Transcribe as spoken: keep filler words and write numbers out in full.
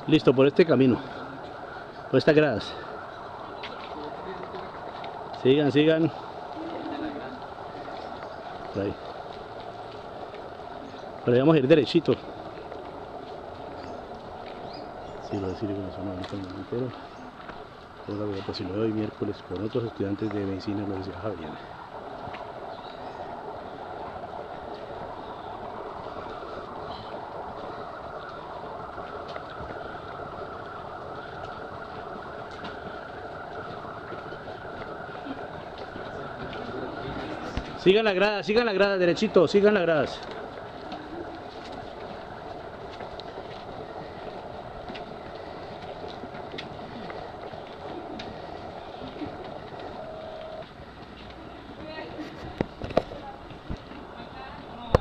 Listo, por este camino, por estas gradas. Sigan, sigan. Por ahí. Pero vamos a ir derechito. Sí, lo voy a decir con la zona bonita el mundo entero. Es la verdad, si lo doy miércoles con otros estudiantes de medicina en la Universidad Javeriana. Sigan la grada, sigan la grada, derechito, sigan las gradas.